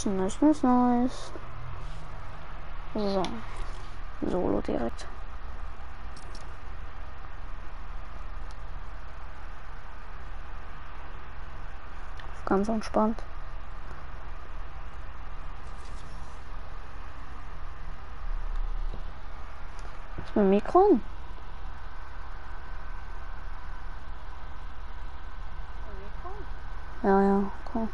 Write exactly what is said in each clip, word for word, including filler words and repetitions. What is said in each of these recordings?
Nice, nice, nice. So. Solo direkt. Ganz entspannt. Ist mein Mikro an? Ja, ja, okay.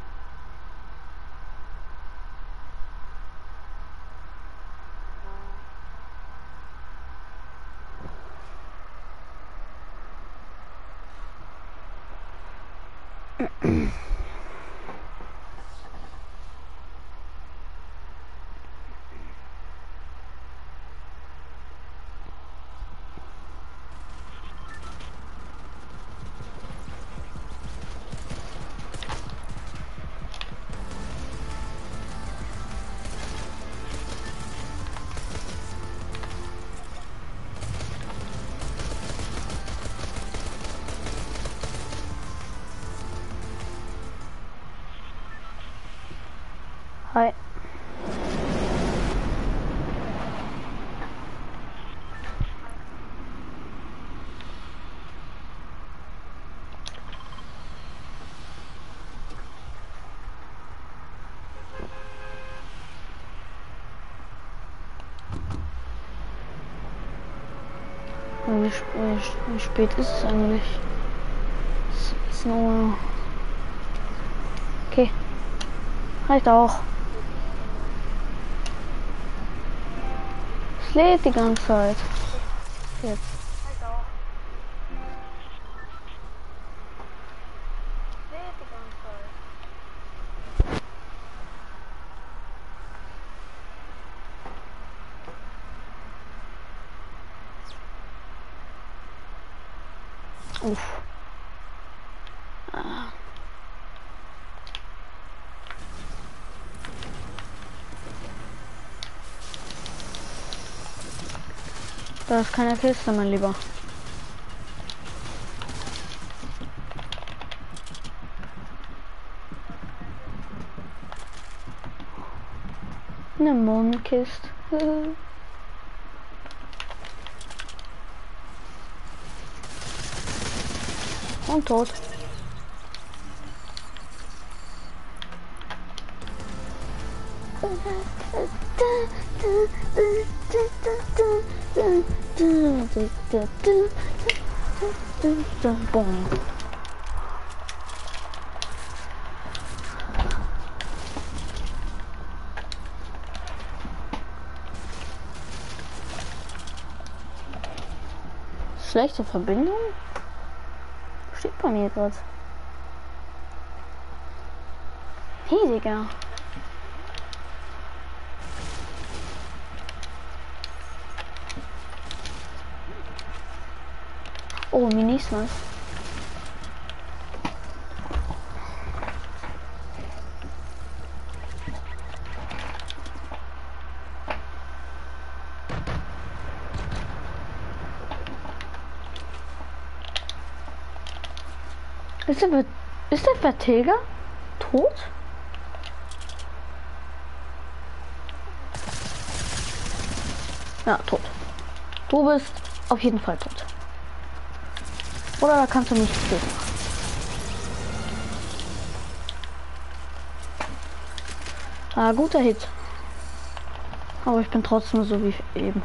Hi. Wie, sp wie spät ist es eigentlich? Es ist nur... Okay. Reicht auch. Es lädt die ganze Zeit. Jetzt. Uff. Ah. Da ist keine Kiste, mein Lieber. Eine Mondkiste. Und tot. Boom. Schlechte Verbindung? Steht bei mir gerade. Hey, Digga. Oh, Minis, was? Ist der, ist der Vertilger tot? Ja, tot. Du bist auf jeden Fall tot. Oder da kannst du nicht töten. Ah, guter Hit. Aber ich bin trotzdem so wie eben.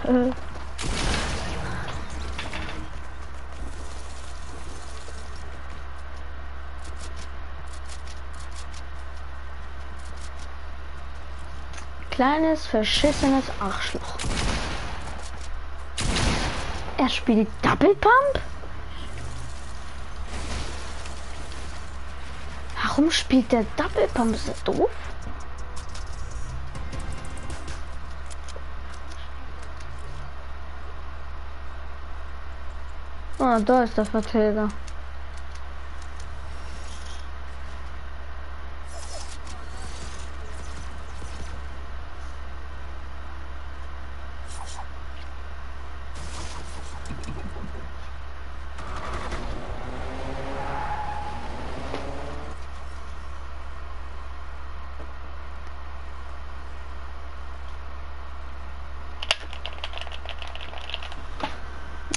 Kleines, verschissenes Arschloch. Er spielt Double Pump? Warum spielt der Double Pump? Ist das doof? Ah, da ist der Vertilger.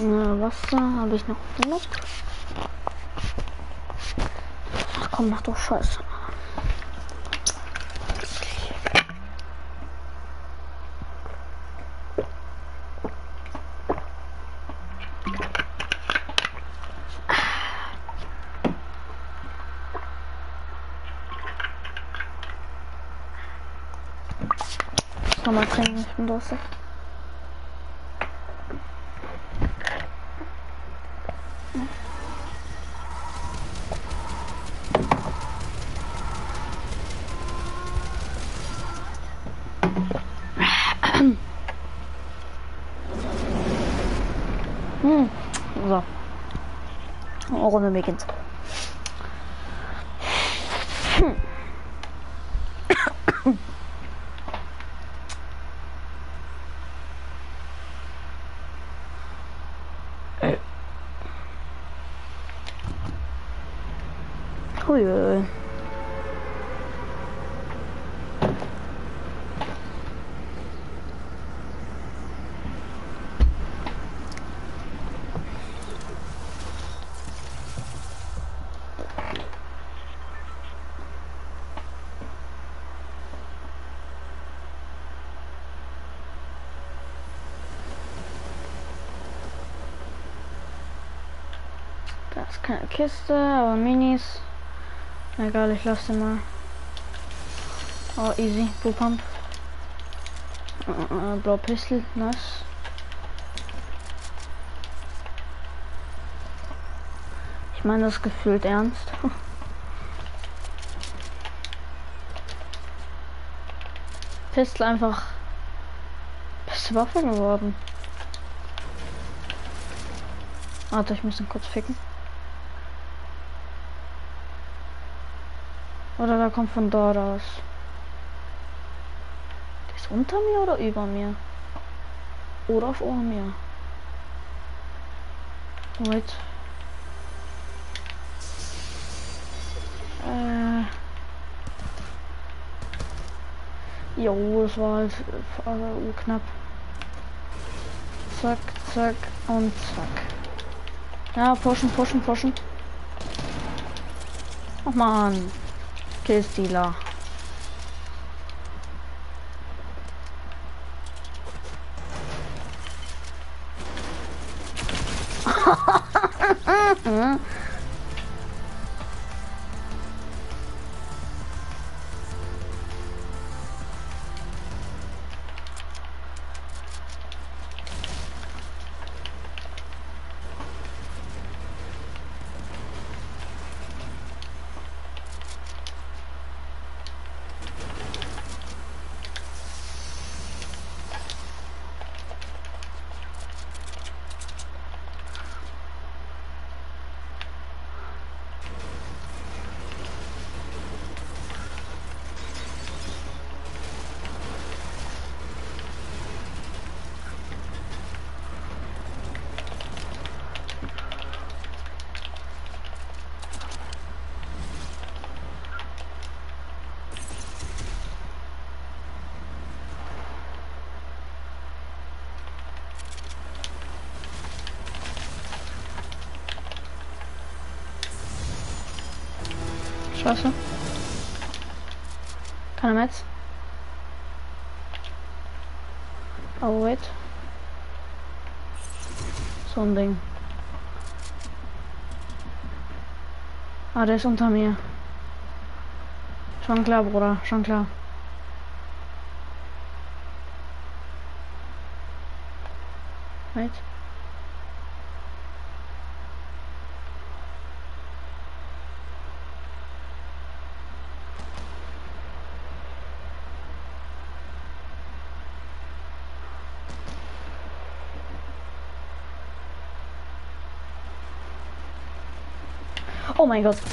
Äh, Wasser habe ich noch genug. Ach komm, mach doch Scheiße. Nochmal trinken, ich bin durstig. Hm. So. Runde beginnt. Hm. Hui. Da ist keine Kiste, aber Minis. Egal, ich lasse mal. Oh, easy. Blue Pump. Uh, uh, Blau Pistol, nice. Ich meine das gefühlt ernst. Pistol einfach beste Waffe geworden. Warte, ich muss ihn kurz ficken. Oder da kommt von dort aus. Der ist unter mir oder über mir? Oder vor mir? Wait. Äh. Jo, das war halt äh, knapp. Zack, zack und zack. Ja, pushen, pushen, pushen. Ach man. Killstealer. Scheiße. Keine Metz. Oh, wait. So ein Ding. Ah, der ist unter mir. Schon klar, Bruder. Schon klar. Wait. Oh mein Gott.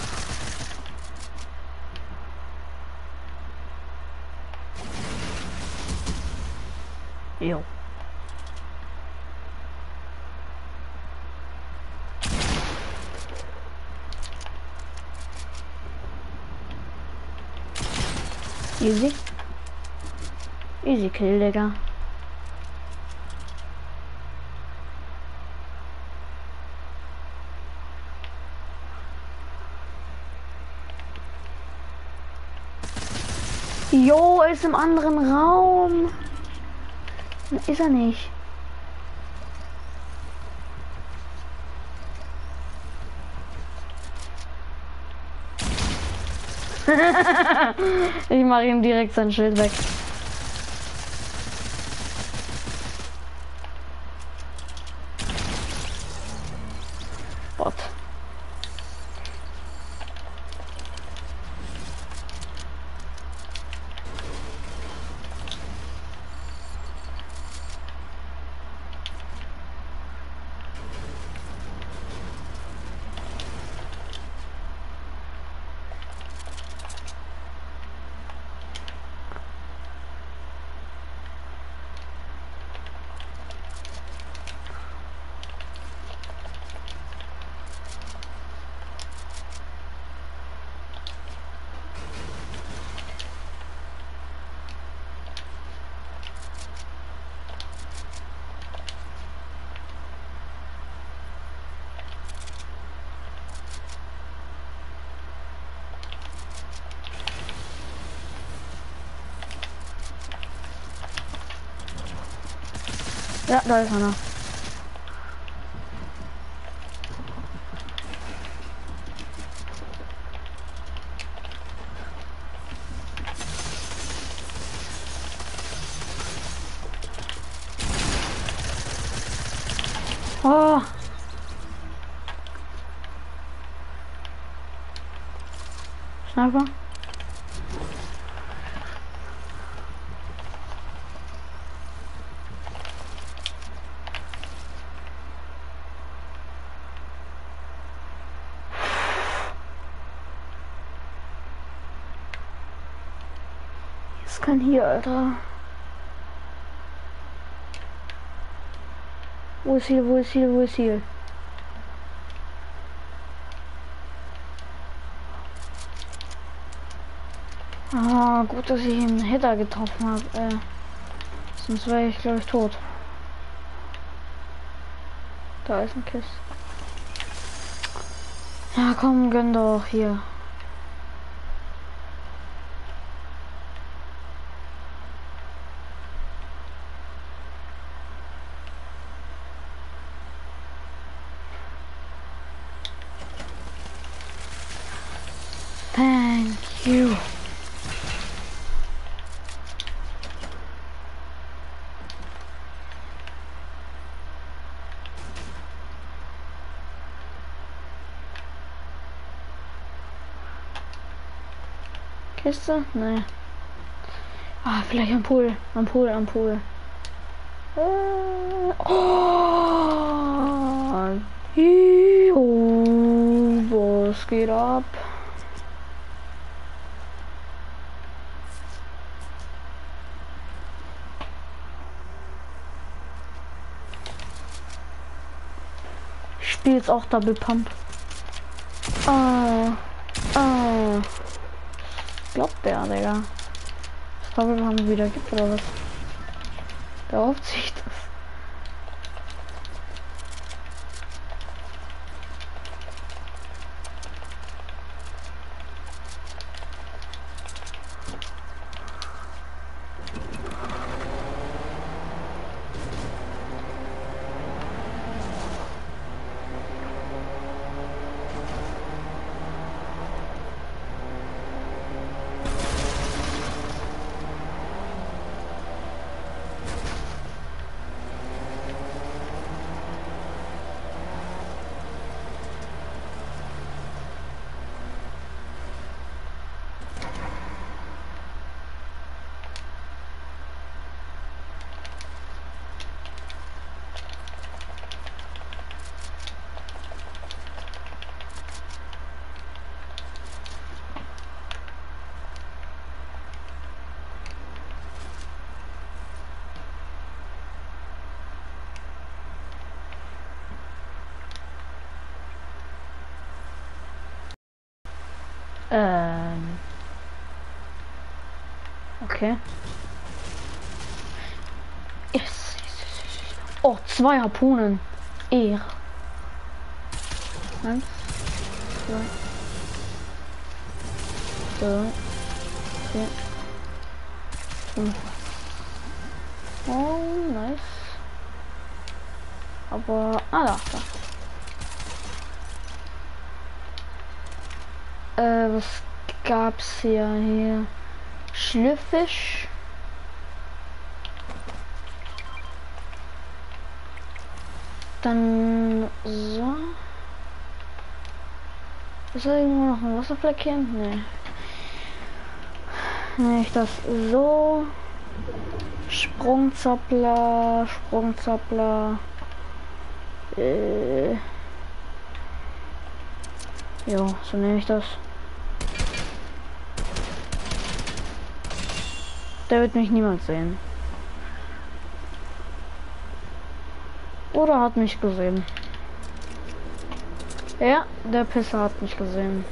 Jo. Easy. Easy Kill, Digga. Jo, er ist im anderen Raum. Ist er nicht. Ich mache ihm direkt sein Schild weg. Bot. Ja, da ist einer. Oh. Sniper. Was kann hier, Alter? Wo ist hier, wo ist hier, wo ist hier? Ah, gut, dass ich einen Hitter getroffen habe. Äh, sonst wäre ich, glaube ich, tot. Da ist ein Kiss. Ja, komm, gönn doch hier. Thank you. Kiste? Nee. Ah, vielleicht am Pool. Am Pool, am Pool. Äh, oh, jo, was geht ab? Ich spiele jetzt auch Double Pump. Ah, ah. Glaubt der, Digga. Das Double Pump wieder gibt oder was? Der hofft sich das. Ähm. Okay. Yes, yes, yes, yes. Oh, zwei Harpunen. Ehre. Eins, zwei, drei, vier, fünf. Oh, nice. Aber, ah, da, da. Äh, was gab's hier? Hier. Schlüpfisch. Dann so. Ist da irgendwo noch ein Wasserfleck hier? Nee. Nee, ich das so. Sprungzappler, Sprungzappler. Äh. Jo, so nehme ich das. Der wird mich niemals sehen. Oder hat mich gesehen. Ja, der Pisser hat mich gesehen.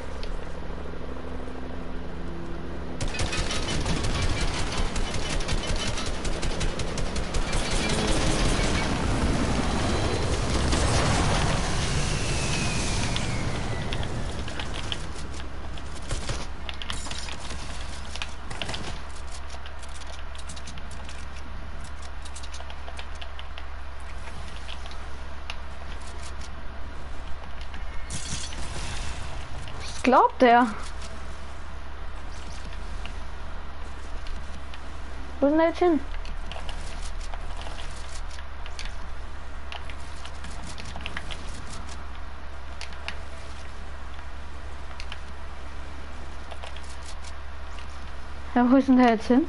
Glaubt er? Wo ist denn der jetzt hin? Ja, wo ist denn der jetzt hin?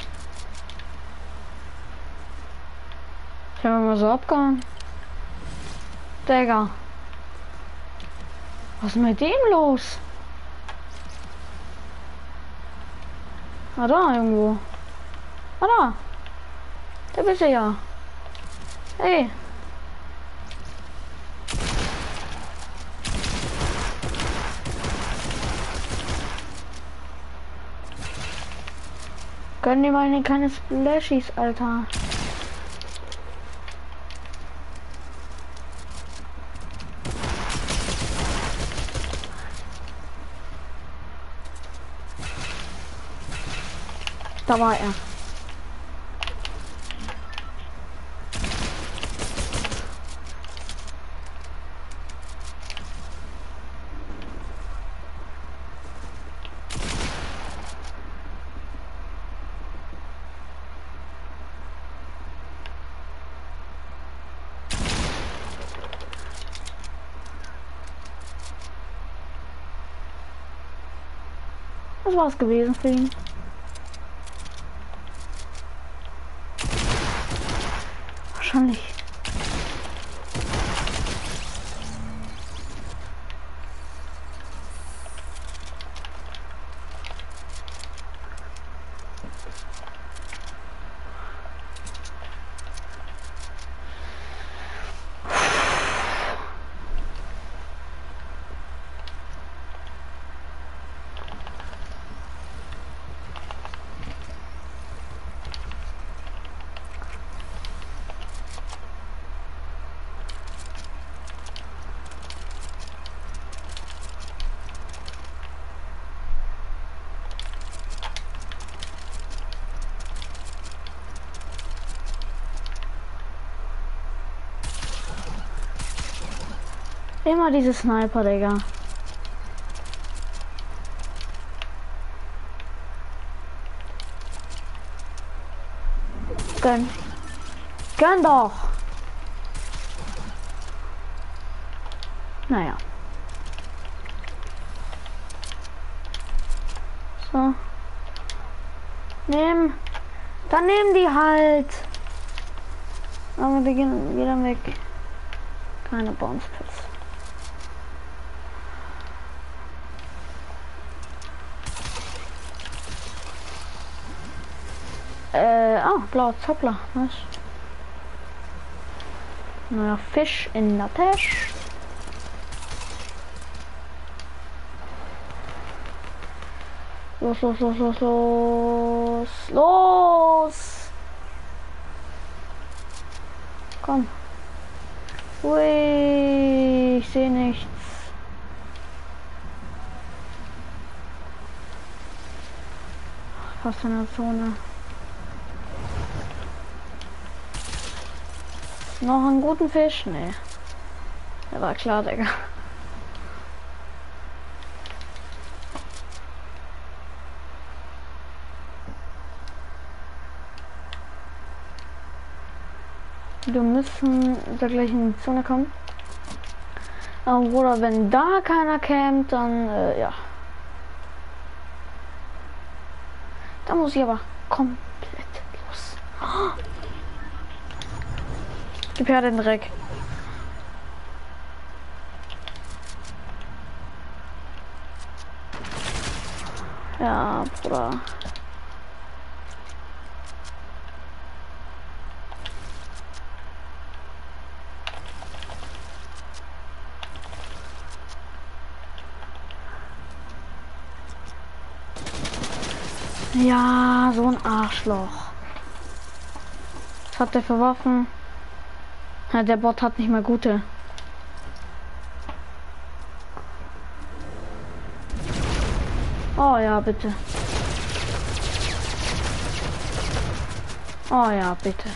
Ich habe mal so abgehauen. Digga. Was ist mit dem los? Ah, da irgendwo. Ah, da. Da bist du ja. Hey. Gönn dir mal eine kleine Splashies, Alter. Da war er. Das war's gewesen für ihn. Wahrscheinlich. Immer diese Sniper, Digga. Gönn. Gönn doch. Naja. So. Nehmen. Dann nehmen die halt. Aber die gehen wieder weg. Keine Bounce Pads. Äh, ah, blauer Zoppler, was? Neuer Fisch in der Tasche. Los, los, los, los, los, los! Komm. Ui, ich sehe nichts. Was für eine Zone. Noch einen guten Fisch? Nee. Der war klar, Digga. Wir müssen da gleich in die Zone kommen. Oder wenn da keiner campt, dann äh, ja. Da muss ich aber komplett los. Oh. Gib her den Dreck. Ja, Bruder. Ja, so ein Arschloch. Was hat der für Waffen? Ja, der Bot hat nicht mal gute. Oh ja, bitte. Oh ja, bitte.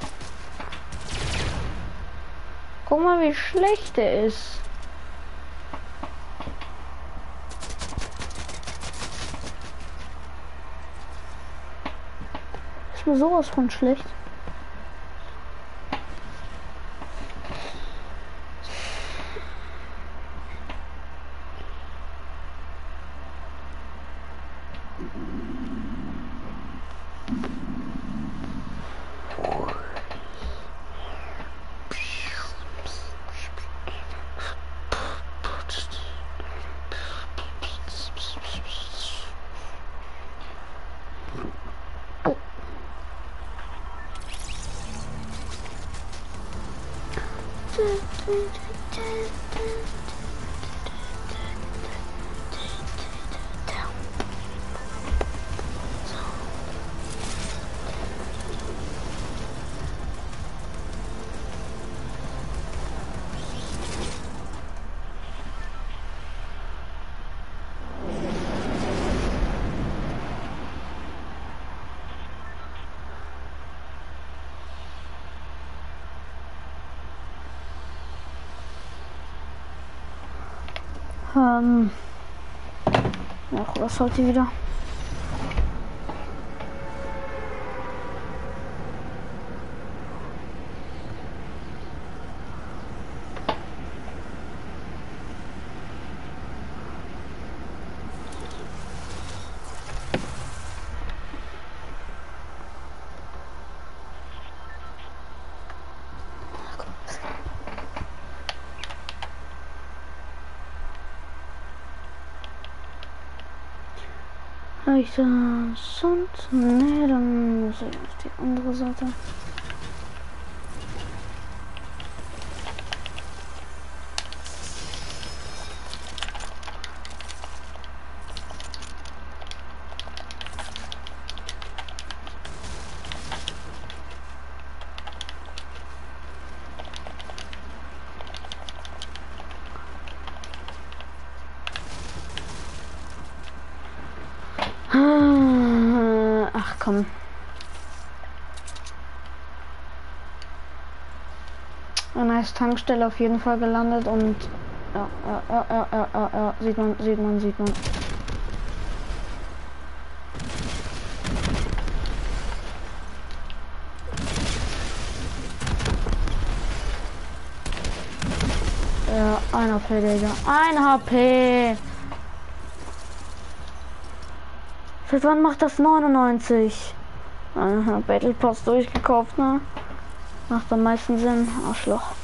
Guck mal, wie schlecht er ist. Ist mir sowas von schlecht. Ähm. Ja, was heute wieder? Ich sonst ne, dann muss ich auf die andere Seite. Ach komm. Eine nice Tankstelle auf jeden Fall gelandet und ja, ja, ja, ja, ja, ja, ja, sieht man, sieht man, sieht man. Ja, ein H P, Digga. Ein H P. Seit wann macht das neunundneunzig? Aha, Battle Pass durchgekauft, ne? Macht am meisten Sinn, Arschloch.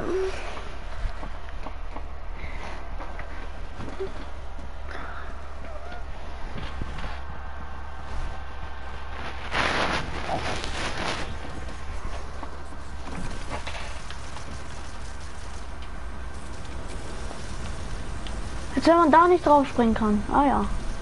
Als wenn man da nicht drauf springen kann. Ah ja.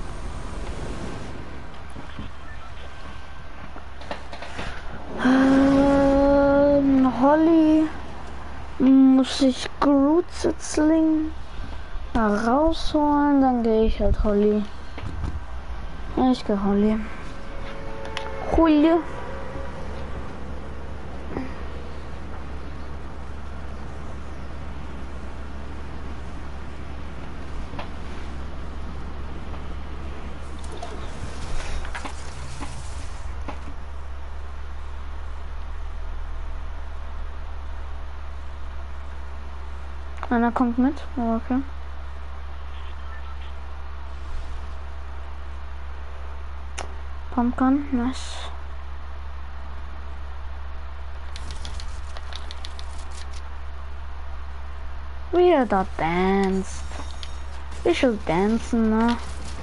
Ähm, Holly muss ich Groot-Sitzling rausholen, dann gehe ich halt Holly. Ich gehe Holly. Holly. Einer kommt mit, oh, okay. Pumpgun, nice. Wie er da danced. Ich will dancen, ne?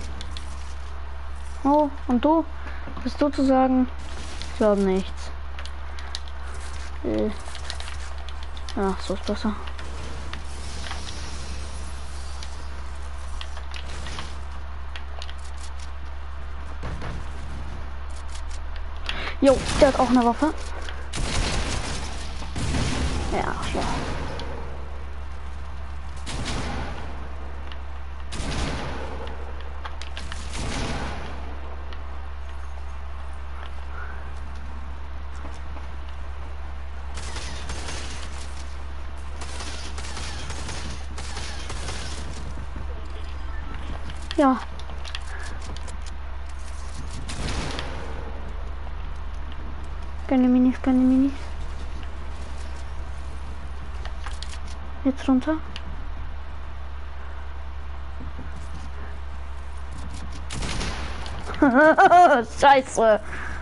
Oh, und du? Was bist du zu sagen? Ich glaube nichts. Äh. Ja, so ist besser. Jo, der hat auch eine Waffe. Ja, klar. Ja. Keine Minis, keine Minis. Jetzt runter. Scheiße.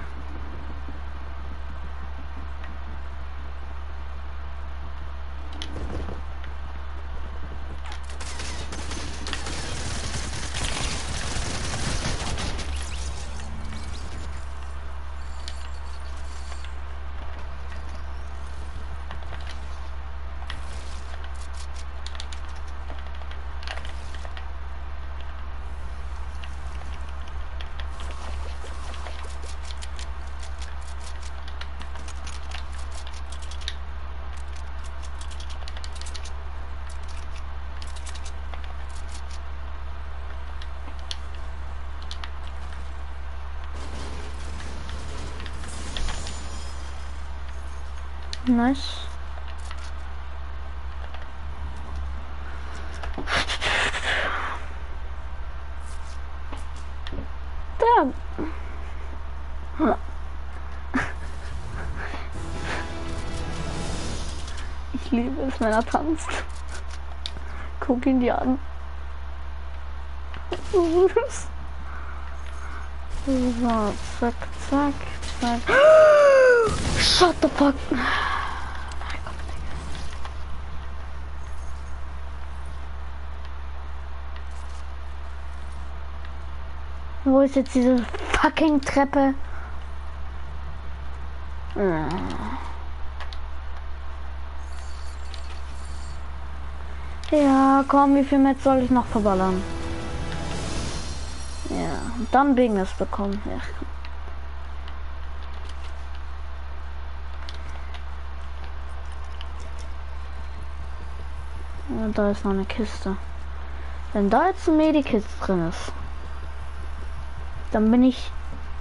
Nice. Da. Ich liebe es, wenn er tanzt. Guck ihn dir an. So, zack, zack, zack. Shut the fuck. Wo ist jetzt diese fucking Treppe? Ja, komm, wie viel Metz soll ich noch verballern? Ja, und dann Bigness bekommen. Ja. Und da ist noch eine Kiste. Wenn da jetzt ein Medikit drin ist, dann bin ich...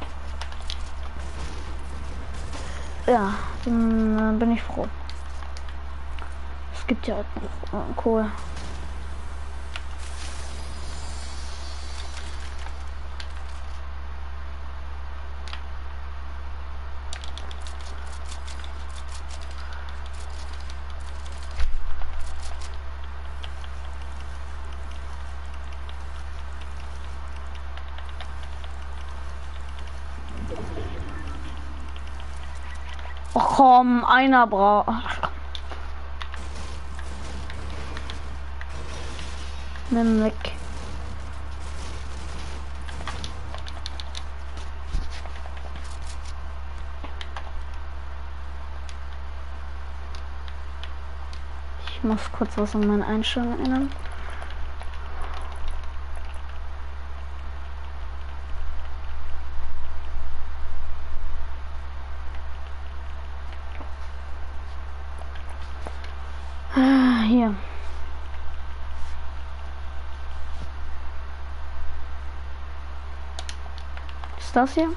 Ja, dann bin ich froh. Es gibt ja noch äh, Kohle. Oh komm, einer braucht. Nimm weg. Ich muss kurz was an meine Einstellungen ändern. Ah, hier. Ist das hier?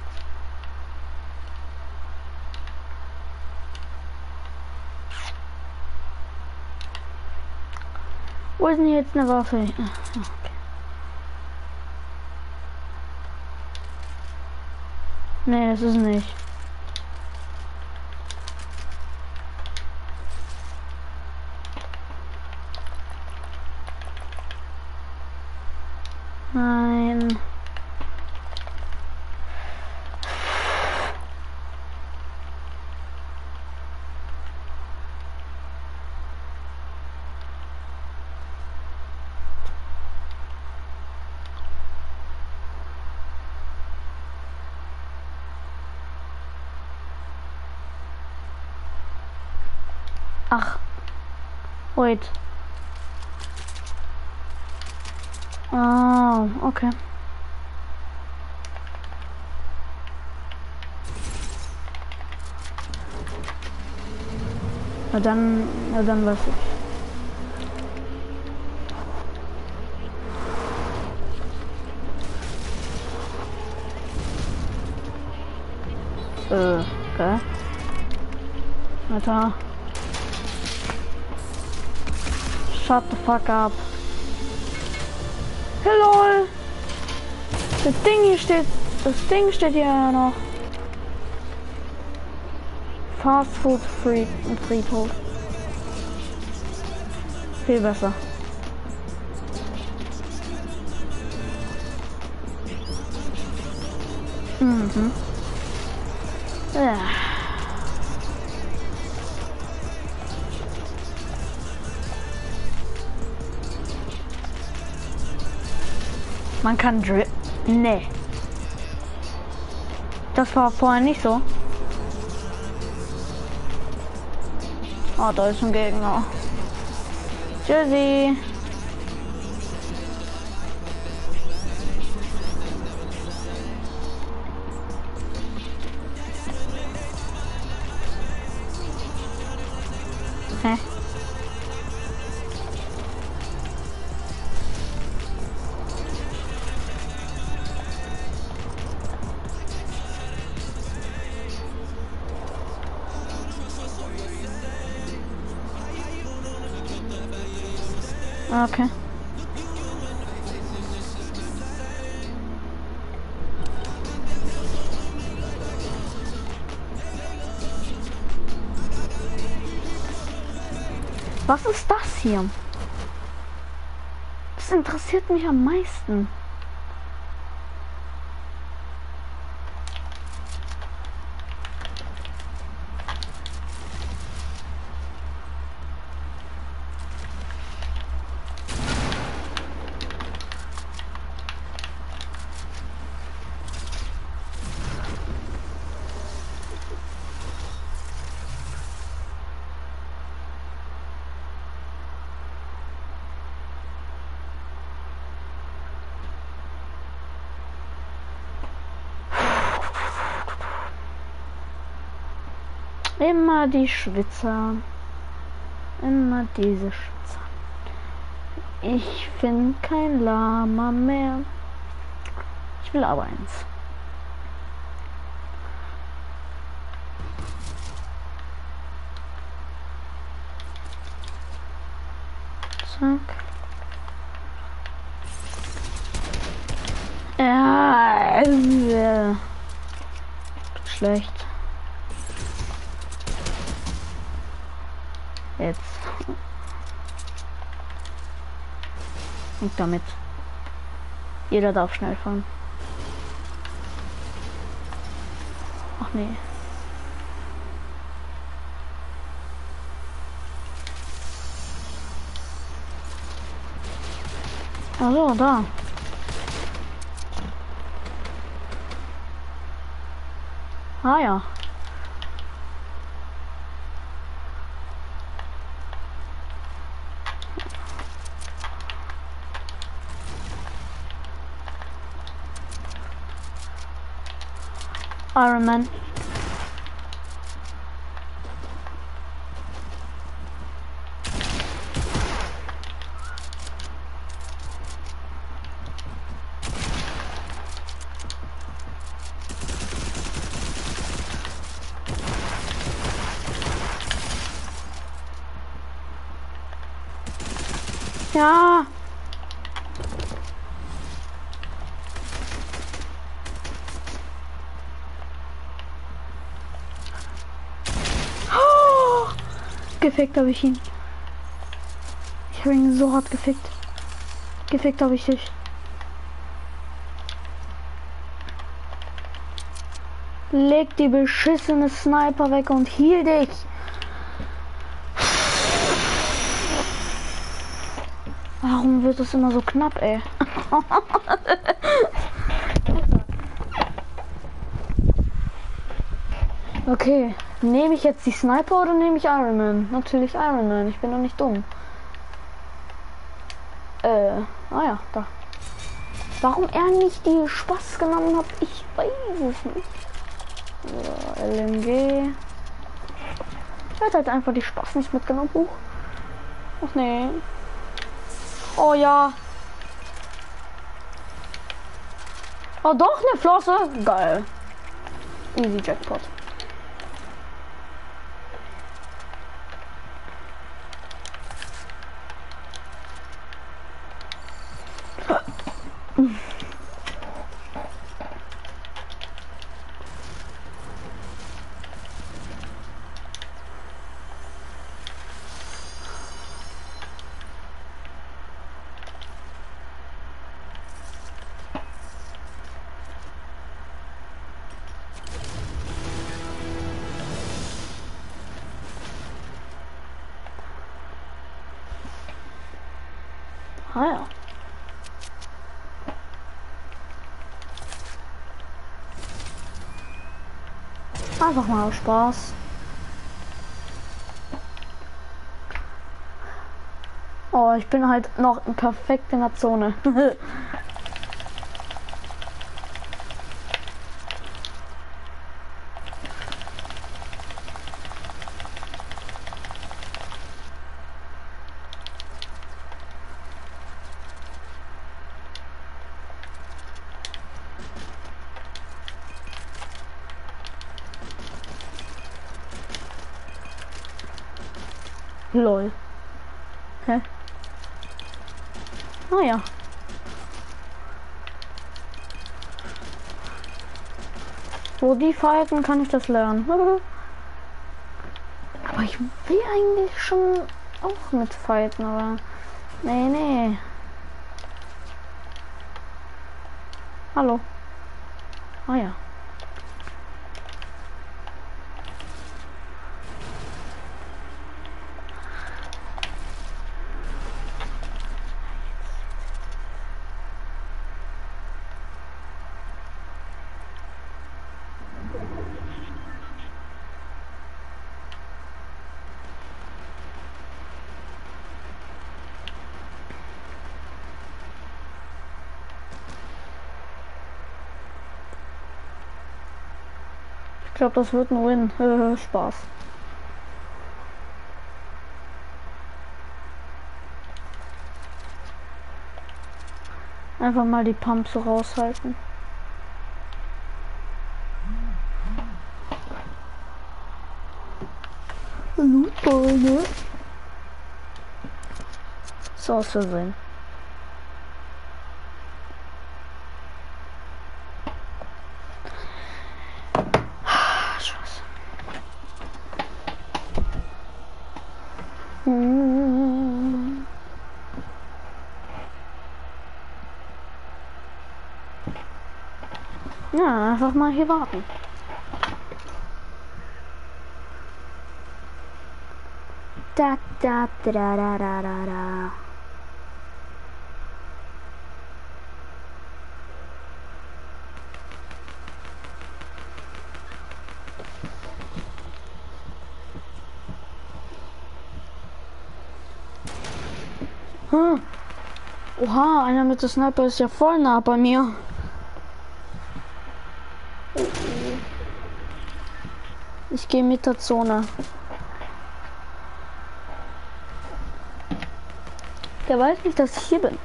Wo ist denn jetzt eine Waffe? Ah, okay. Nee, das ist nicht. Nein. Ach. Wait. Oh, okay. Na dann, na dann weiß ich. Äh, okay. Alter. Shut the fuck up. Hello. Das Ding hier steht, das Ding steht hier ja noch. Fast Food Free Friedhof. Viel besser. Mhm. Ja. Man kann dri... Nee. Das war vorher nicht so. Oh, da ist ein Gegner. Tschüssi. Hä? Okay. Was ist das hier? Das interessiert mich am meisten. Immer die Schwitzer. Immer diese Schwitzer. Ich finde kein Lama mehr. Ich will aber eins. Zack. Ja, äh, schlecht. Jetzt. Und damit. Jeder darf schnell fahren. Ach nee. Also da. Ah ja. Iron Man. Ja. Oh, gefickt habe ich ihn. Ich habe ihn so hart gefickt. Gefickt habe ich dich. Leg die beschissene Sniper weg und heal dich. Warum wird es immer so knapp, ey? Okay, nehme ich jetzt die Sniper oder nehme ich Iron Man? Natürlich Iron Man, ich bin doch nicht dumm. Äh, ah ja, da. Warum er nicht die Spaß genommen hat, ich weiß es nicht. So, L M G. Er hat halt einfach die Spaß nicht mitgenommen. Huch. Ach nee. Oh ja. Oh doch, eine Flosse. Geil. Easy Jackpot. Ah ja. Einfach mal aus Spaß. Oh, ich bin halt noch perfekt in der Zone. Lol. Hä? Ah ja. Wo die fighten, kann ich das lernen. Aber ich will eigentlich schon auch mit fighten, aber nee, nee. Hallo. Ah ja. Ich glaube, das wird ein Win. Äh, Spaß. Einfach mal die Pumps so raushalten. Super, ne? So aus Versehen. Scheiße. Hm. Ja, einfach mal hier warten. Da da da da da da da. Hm. Oha, einer mit der Sniper ist ja voll nah bei mir. Ich gehe mit der Zone. Der weiß nicht, dass ich hier bin.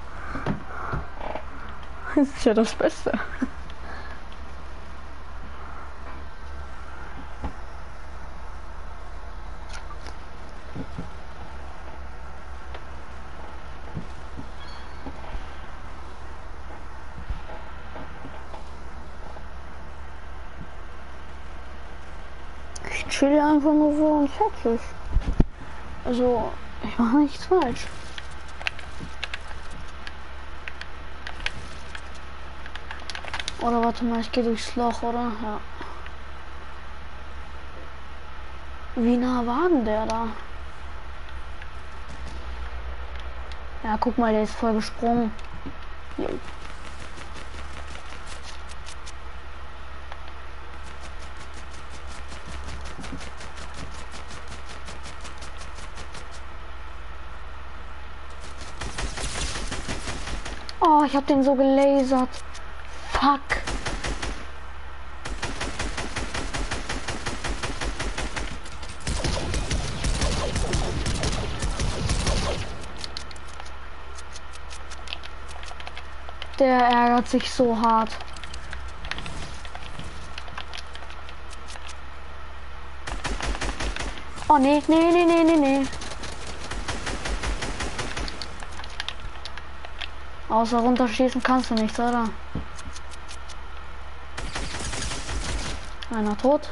Das ist ja das Beste. Ich chill einfach nur so und fertig. Also, ich mache nichts falsch. Oder warte mal, ich gehe durchs Loch, oder? Ja. Wie nah war denn der da? Ja, guck mal, der ist voll gesprungen. Jo. Oh, ich hab den so gelasert. Fuck. Der ärgert sich so hart. Oh nee, nee, nee, nee, nee, nee. Außer runterschießen kannst du nichts, oder? Einer tot.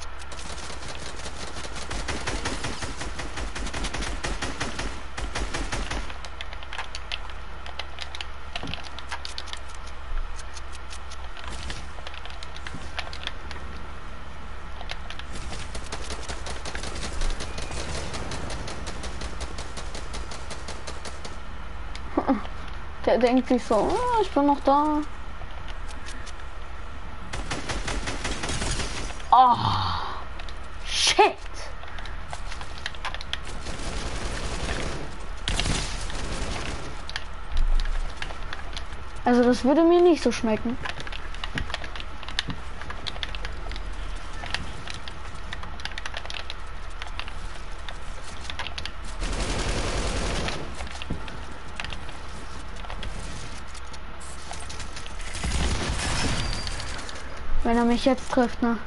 Der denkt sich so, oh, ich bin noch da. Oh, shit. Also das würde mir nicht so schmecken. Wenn er mich jetzt trifft, ne?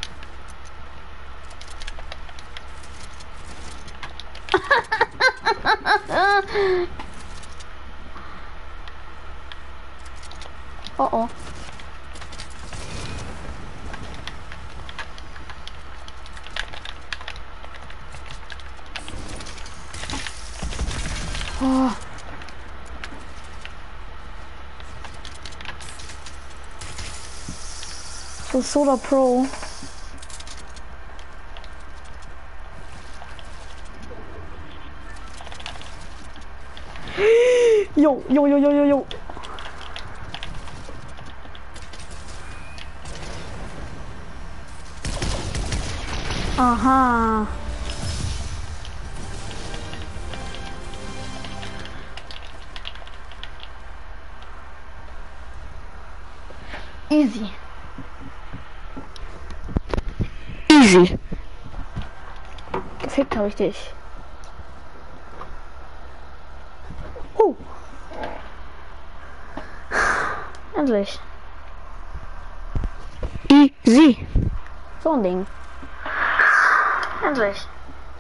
Oh oh. Oh. So Soda Pro. Jo, jo, jo, jo, jo, jo. Aha. Easy. Easy. Gefickt habe ich dich. Uh. Endlich. Easy. So ein Ding. Endlich.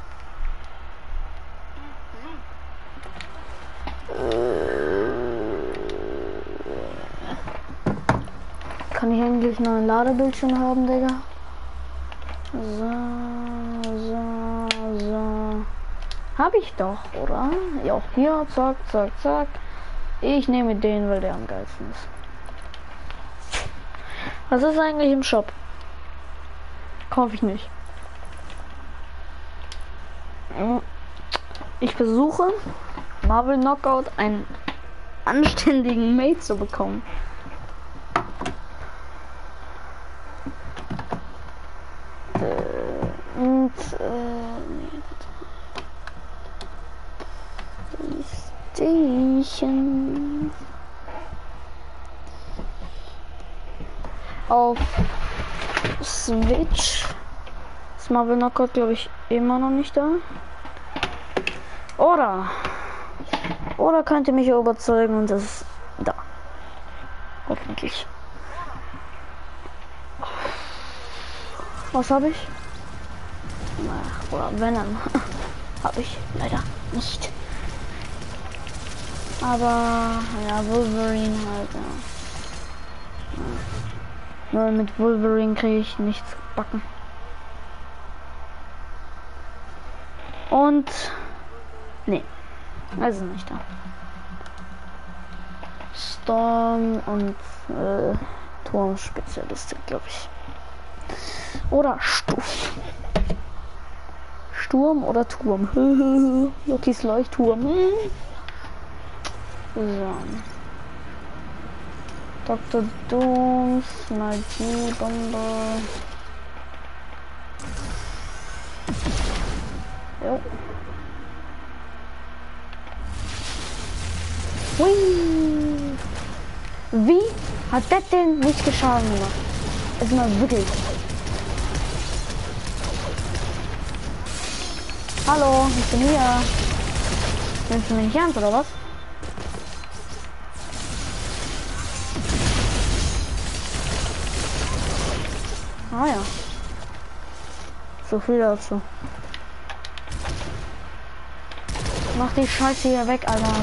Kann ich endlich noch ein Ladebildschirm haben, Digga? So, so, so. Hab ich doch, oder? Ja, hier, zack, zack, zack. Ich nehme den, weil der am geilsten ist. Was ist eigentlich im Shop? Kaufe ich nicht. Ich versuche, Marvel Knockout einen anständigen Mate zu bekommen. Äh, und, äh, nee, Playstation. Auf Switch ist Marvel Knockout, glaube ich, immer noch nicht da. Oder oder könnt ihr mich überzeugen und das ist da. Hoffentlich. Was habe ich? Ach, oder Venom habe ich leider nicht. Aber ja, Wolverine halt. Ja. Nur mit Wolverine kriege ich nichts backen. Und nee, also nicht da. Storm und äh, Turmspezialistin, glaube ich. Oder Sturm. Sturm oder Turm. Lokis Leuchtturm. So. Doktor Dooms, Magiebombe. Jo. Hui. Wie hat das denn nicht geschaden gemacht? Ist mal wirklich. Hallo, ich bin hier. Nimmst du mich nicht ernst oder was? Ah ja. So viel dazu. Mach die Scheiße hier weg, Alter.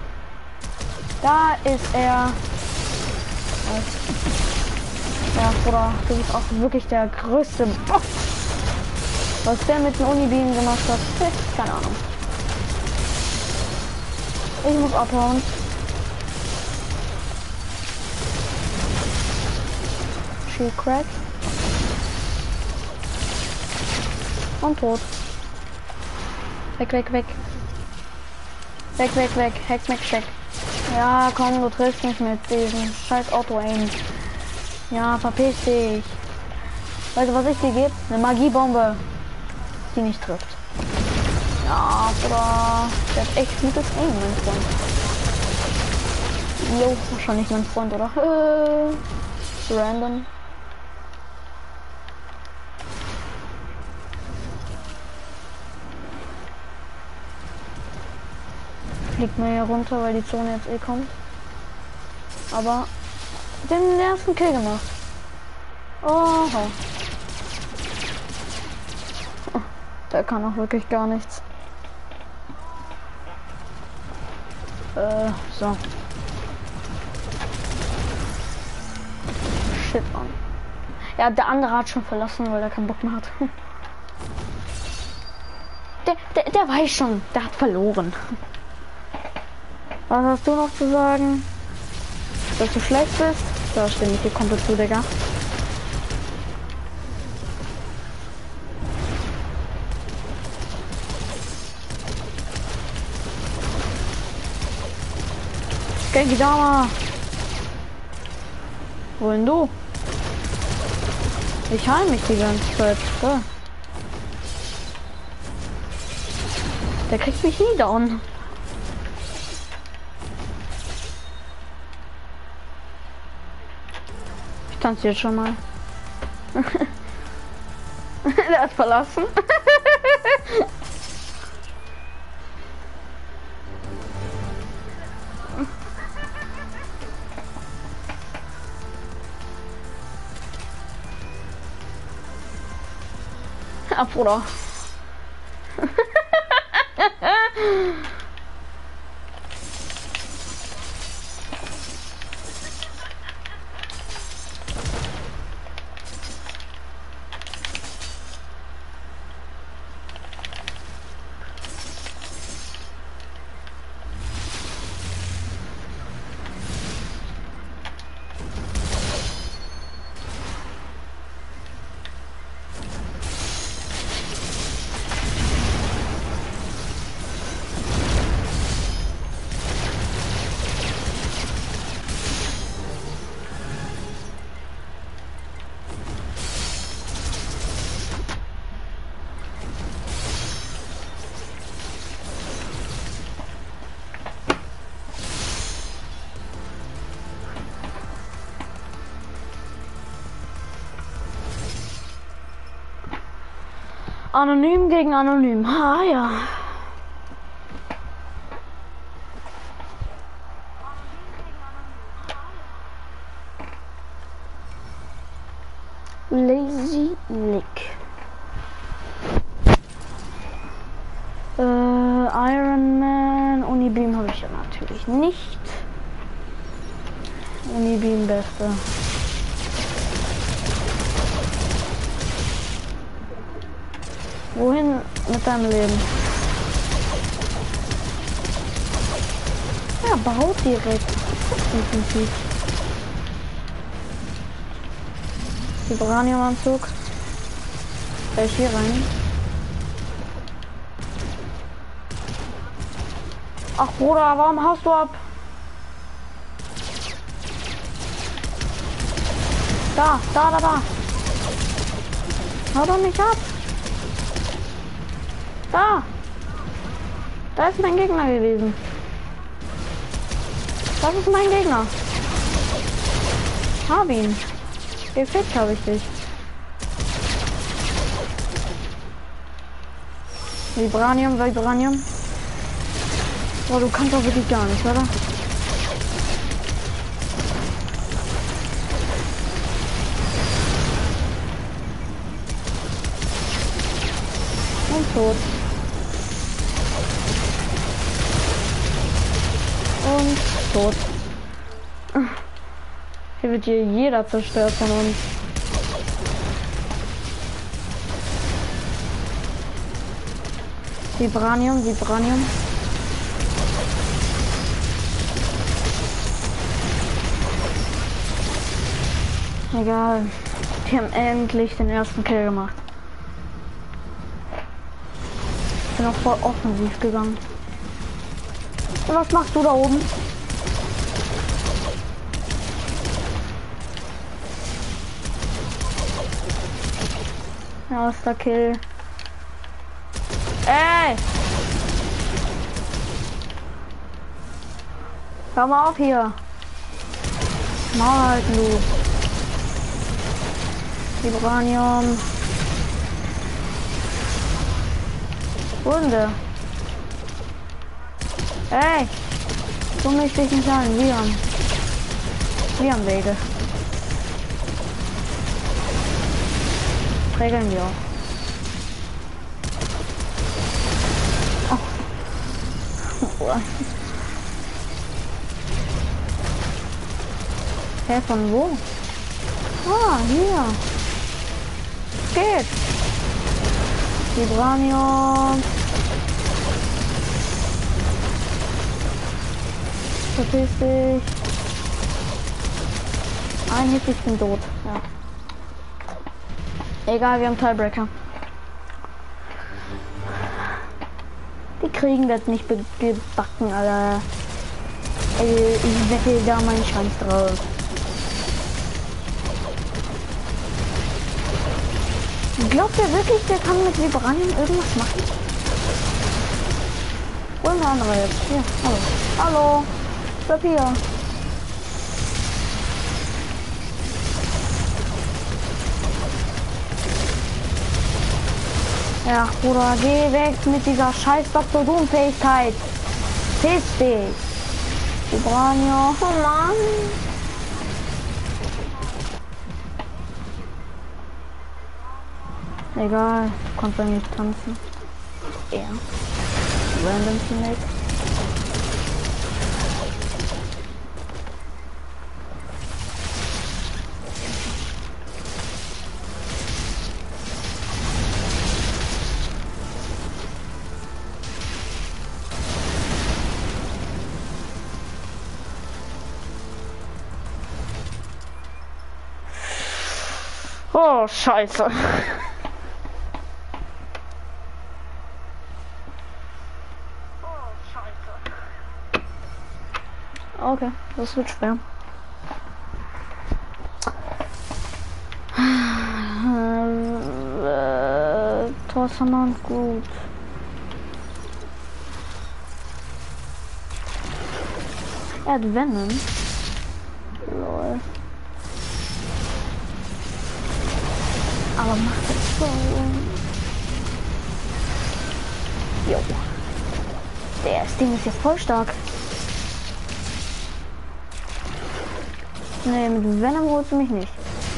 Da ist er. Ja, Bruder, du bist auch wirklich der größte Boss. Was der mit dem Unibeam gemacht hat, keine Ahnung. Ich muss abhauen. She crack. Und tot. Weg, weg, weg. Weg, weg, weg. Hack, weg, check. Ja, komm, du triffst mich mit diesem scheiß Auto-Aim. Ja, verpiss dich. Weißt du, was ich dir gebe? Eine Magiebombe, die nicht trifft. Ja, Bruder. Der hat echt gutes Aim, mein Freund. Jo, wahrscheinlich mein Freund, oder? Äh, random. Fliegt mir hier runter, weil die Zone jetzt eh kommt. Aber den ersten Kill gemacht. Oh, der kann auch wirklich gar nichts. Äh, so. Shit on. Ja, der andere hat schon verlassen, weil er keinen Bock mehr hat. Der, der, der weiß schon, der hat verloren. Was hast du noch zu sagen? Dass du schlecht bist? Da stimme ich dir komplett zu, Digga. Genki Dama! Wohin du? Ich heim mich die ganze Zeit. So. Der kriegt mich nie down. Ich tanze jetzt schon mal. Der hat verlassen. Ah, Bruder. Anonym gegen anonym. Ah ja. Lazy Lick. Äh, Iron Man, Unibeam habe ich ja natürlich nicht. Unibeam beste. Wohin mit deinem Leben? Ja, baut direkt. Definitiv. Vibranium-Anzug. Soll ich hier rein? Ach Bruder, warum haust du ab? Da, da, da, da. Hau doch nicht ab. Da. Da ist mein Gegner gewesen. Das ist mein Gegner. Hab ihn. Gefickt habe ich dich. Vibranium, Vibranium. Boah, du kannst doch wirklich gar nicht, oder? Und tot. Und tot. Hier wird hier jeder zerstört von uns. Vibranium, Vibranium. Egal. Wir haben endlich den ersten Kill gemacht. Ich bin auch voll offensiv gegangen. Und was machst du da oben? Erster Kill. Ey! Hör mal auf hier. Maul halten, du. Vibranium. Runde. Ey! Du mich dich nicht an. Wir haben. Wir haben Wege. Regeln wir auch. Oh. Hä, hey, von wo? Ah, hier. Geht. Vibranium. Verpiss dich. Ein Hit, ich bin tot. Ja. Egal, wir haben Tiebreaker. Die kriegen das nicht gebacken, Alter. Ey, ich wette da meinen Schwanz drauf. Glaubt ihr wirklich, der kann mit Vibranium irgendwas machen? Holen wir andere jetzt. Hier, hallo. Hallo. Bleib hier. Ja, Bruder, geh weg mit dieser scheiß Doktor Doom-Fähigkeit. Piss dich. Vibranium. Oh Mann. Egal, du kannst eigentlich tanzen. Ja. Random Teammate. Oh, Scheiße. Okay, das wird schwer. Äh, Torsamon, gut. Er hat Venom. Lol. Aber macht das so. Jo. Das Ding ist ja voll stark. Nee, mit Venom holst du mich nicht.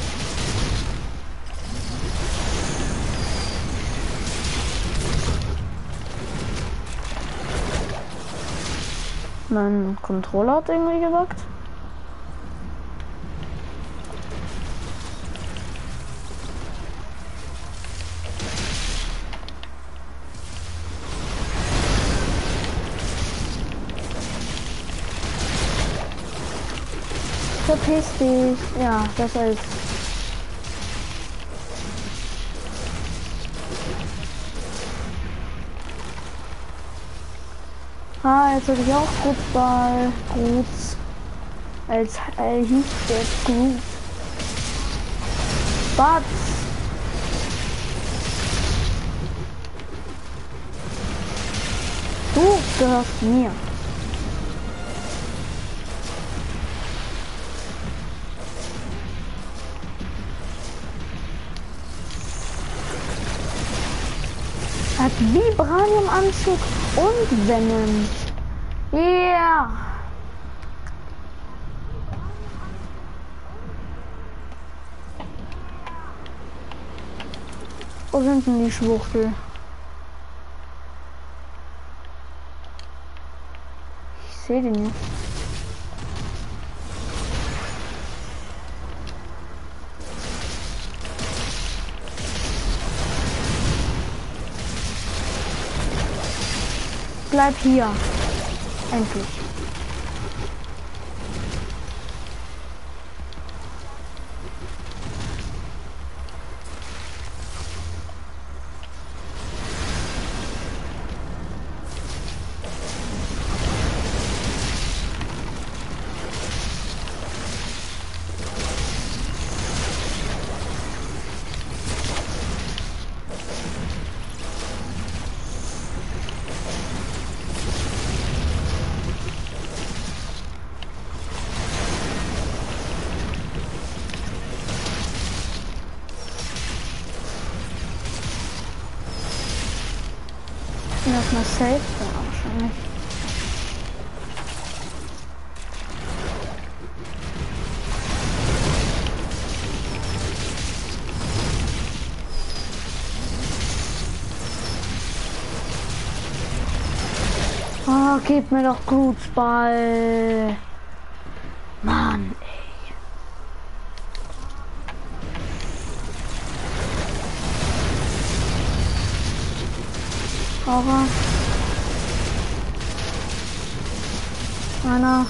Mein Controller hat irgendwie gesagt. Verpiss dich. Ja, das ist. Ah, jetzt habe ich auch Grutzball. Grutz. Als äh, hieß der Grutz. Batz. Du gehörst mir. Hat Vibranium-Anzug und Venom. Yeah. Wo sind denn die Schwuchtel? Ich sehe die nicht. Bleib hier. Endlich. Erstmal safe, ja, wahrscheinlich. Oh, gib mir doch Grutzball. Mann, ey. Aber einer.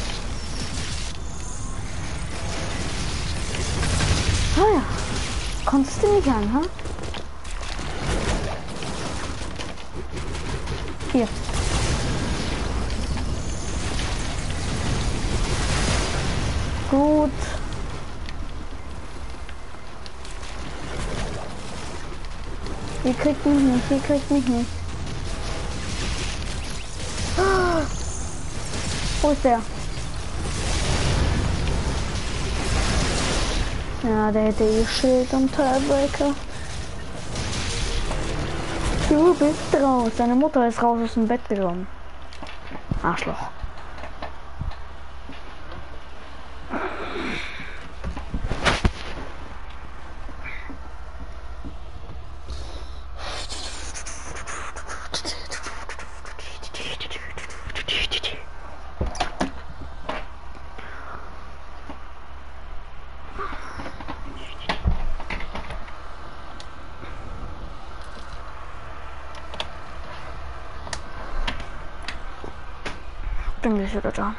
Ah ja. Konntest du nicht an, ha? Hier. Gut. Ihr kriegt mich nicht, ihr kriegt mich nicht. Ah. Wo ist der? Ja, der hätte ihr Schild am Tiebreaker. Du bist raus. Deine Mutter ist raus aus dem Bett gegangen. Arschloch. Bin gleich wieder da.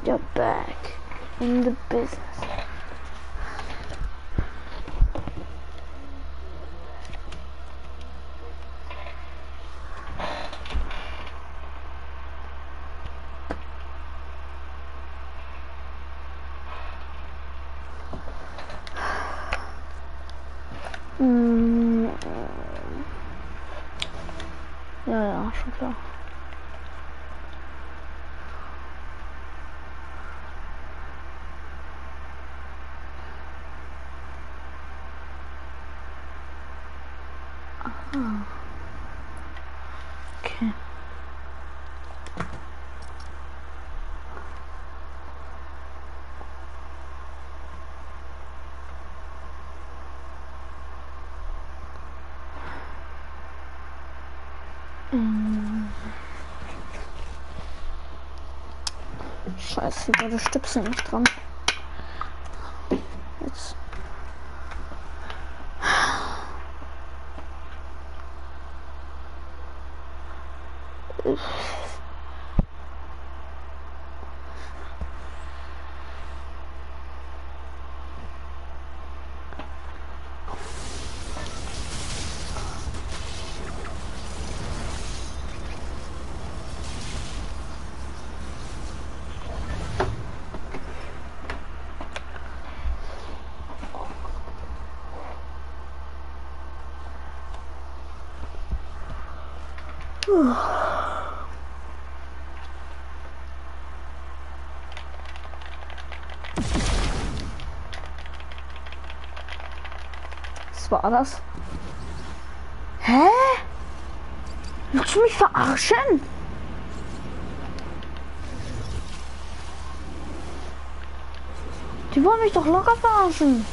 You're back in the business. Mm. Ja, ja, schon klar. Aha. Okay. Mm. Scheiße, hier war der Stöpsel nicht dran. Jetzt. Was war das? Hä? Willst du mich verarschen? Die wollen mich doch locker verarschen.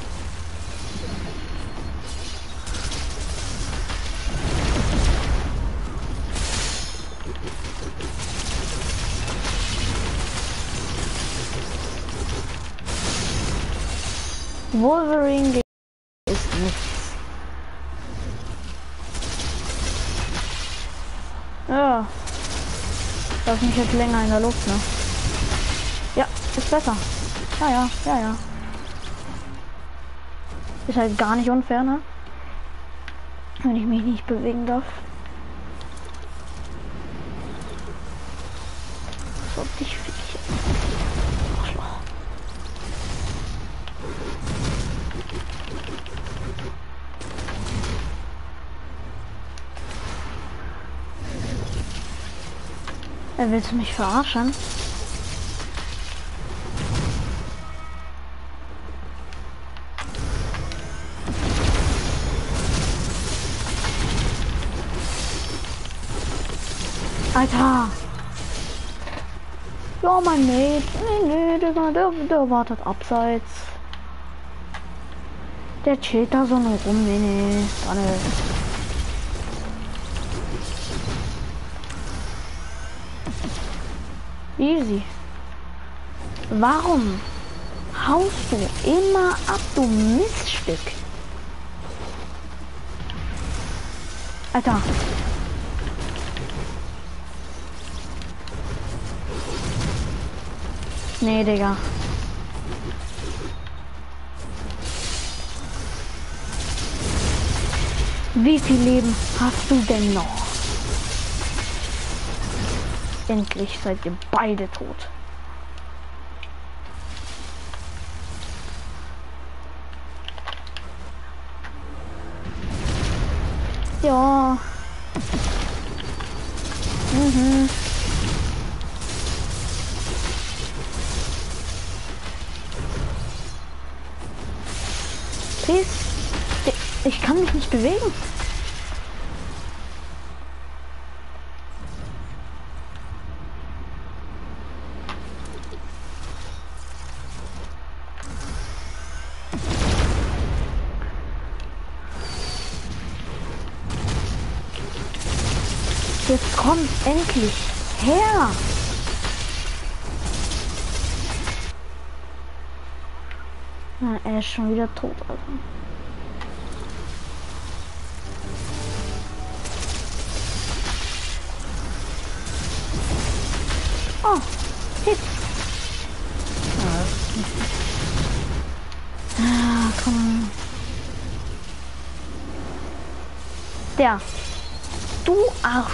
Wolverine ist nichts. Ja. Lass mich jetzt länger in der Luft, ne? Ja, ist besser. Ja, ja, ja, ja. Ist halt gar nicht unfair, ne? Wenn ich mich nicht bewegen darf. So, dich fick ich jetzt. Arschloch. Er willst du mich verarschen? Alter! Ja, mein Mate. Nee, nee, Digga, der, der wartet abseits. Der chillt da so nur rum. Nee, nee, gar nicht. Easy. Warum haust du immer ab, du Miststück? Alter. Nee, Digga. Wie viel Leben hast du denn noch? Endlich seid ihr beide tot. Ja. Mhm. Peace. Ich kann mich nicht bewegen. Jetzt kommt endlich her. Na, er ist schon wieder tot, Alter. Oh, Hit. der. Du Arsch.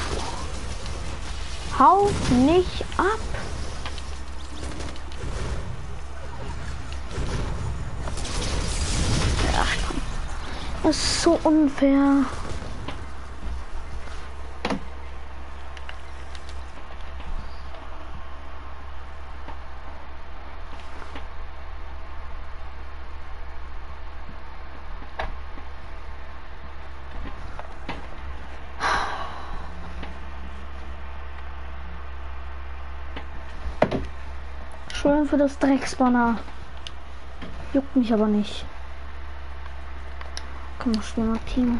Hau nicht ab. Ach komm. Das ist so unfair. Schön für das Drecksbanner. Juckt mich aber nicht. Komm, mal spielen wir Team.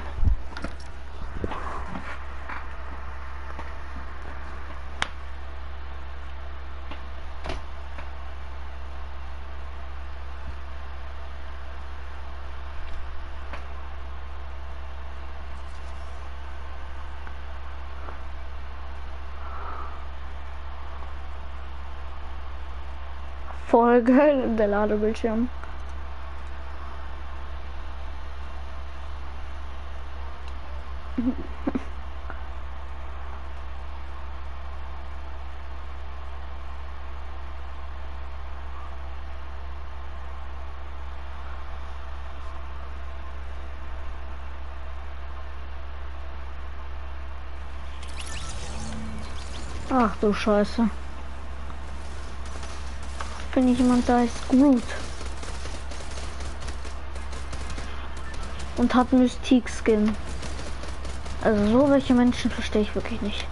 Voll geil, der Ladebildschirm. Ach du Scheiße. Wenn ich jemand da ist, Groot. Und hat Mystique Skin. Also so welche Menschen verstehe ich wirklich nicht.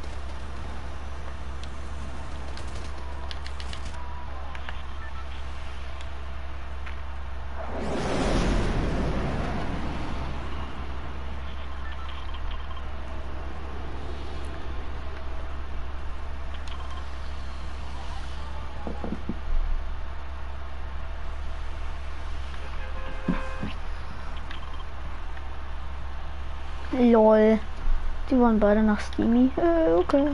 Lol. Die wollen beide nach Steamy. Äh, okay.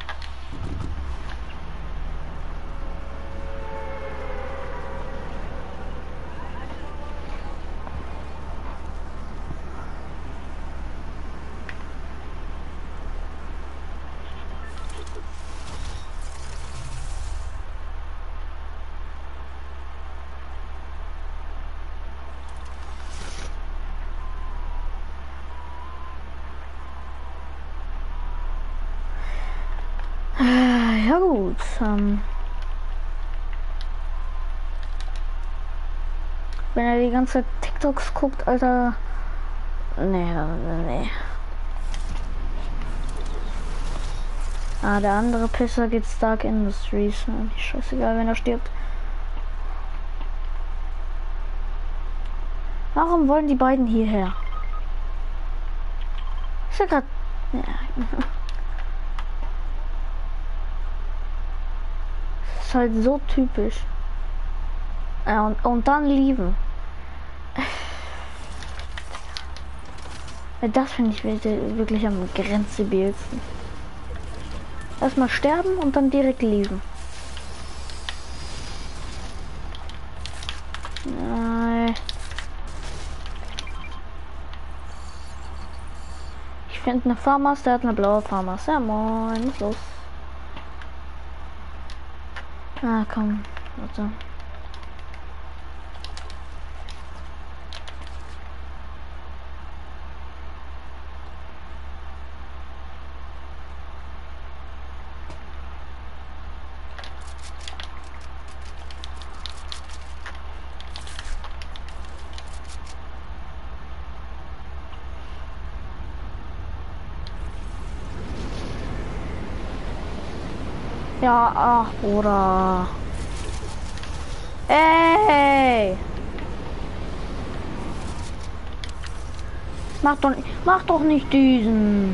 Ja gut. Ähm, wenn er die ganze Zeit TikToks guckt, Alter. Nee, nee. Ah, der andere Pisser geht Stark Industries. Ne? Scheißegal, wenn er stirbt. Warum wollen die beiden hierher? Ist ja grad. Ja. Ist halt so typisch. Ja, und, und dann lieben. Das finde ich wirklich am grenzdebilsten. Erstmal sterben und dann direkt lieben. Nein. Ich finde eine Farmers, der hat eine blaue Farmers. Ja moin, was los? Ah komm, warte. Ja, ach, Bruder. Ey! Mach doch, mach doch nicht diesen.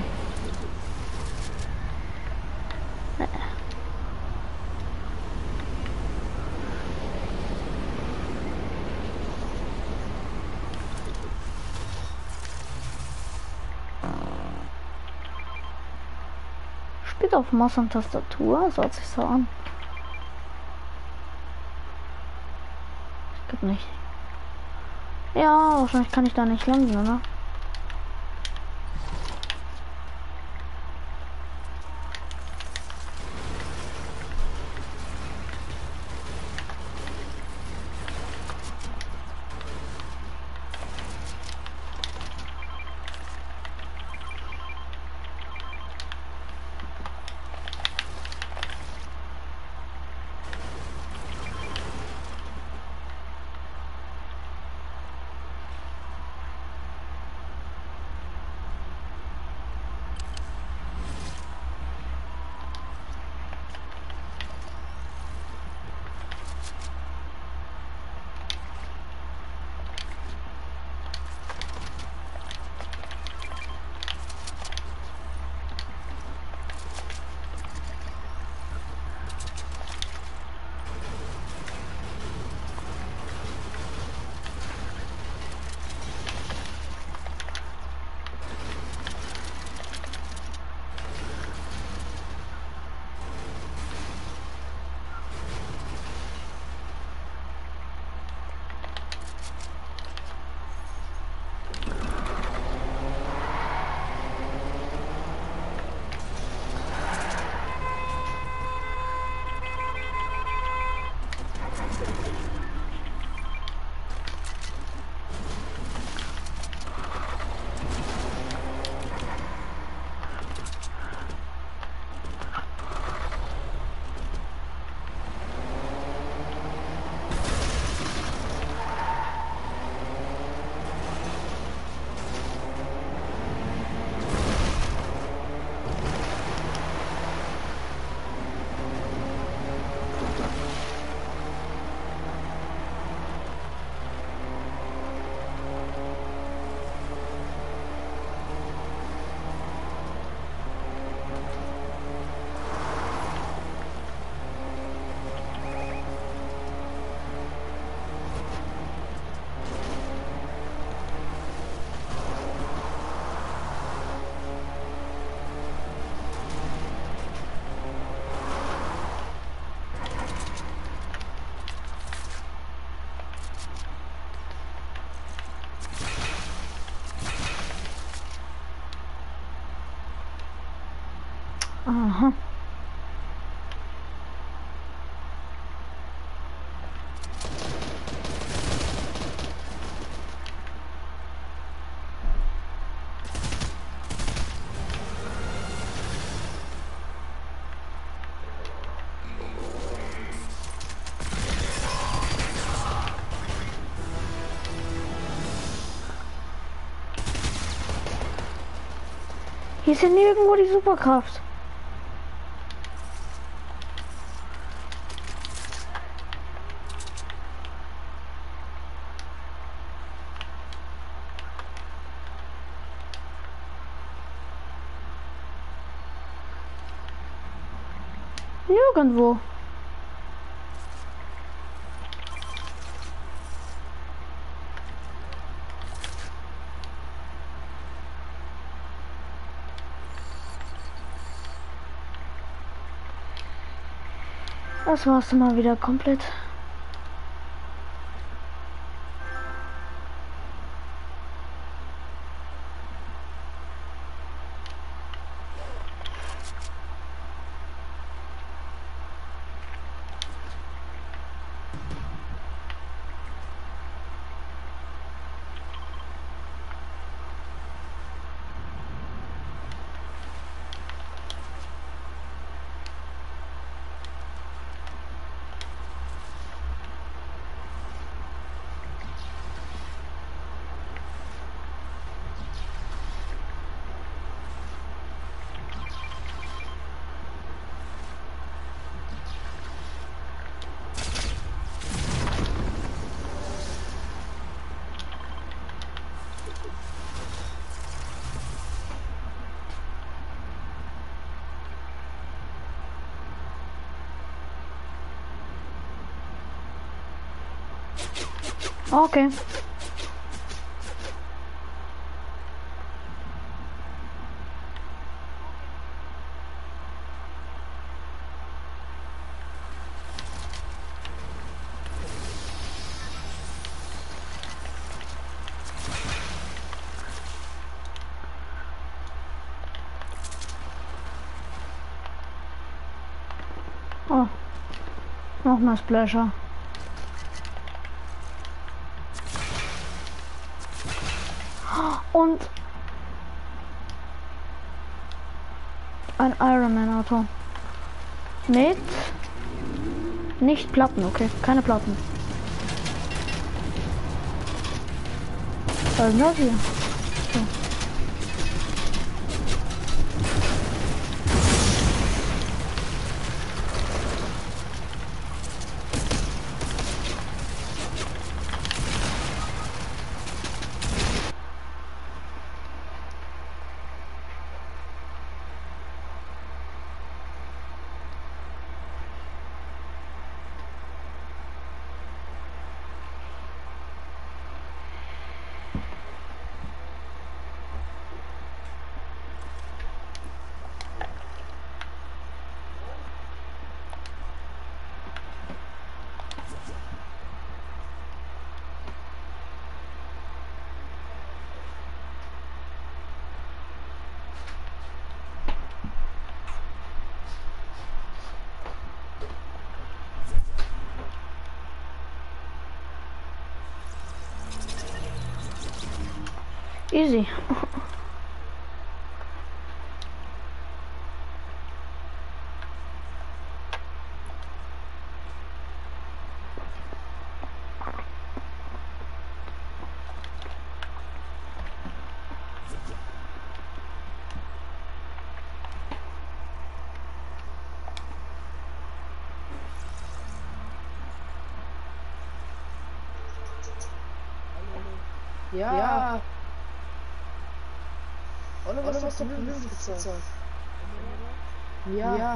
Spielt auf Maus und Tastatur, so hört sich so an. Gibt nicht. Ja, wahrscheinlich kann ich da nicht landen, oder? Aha. Hier ist ja nirgendwo die Superkraft. Nirgendwo. Das war's mal wieder komplett. Okay. Oh. Nochmal Splasher. Und ein Ironman Auto mit nicht Platten, okay, keine Platten. Was ist das hier? So. Easy. Ja. ja. Oder was hast du für Lösungszeug? Ja. Ja.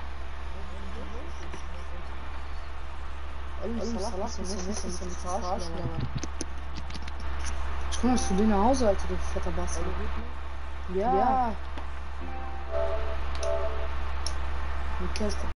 Ich komm zu dir nach Hause, Alter, du fetter Bastard. Ja. ja.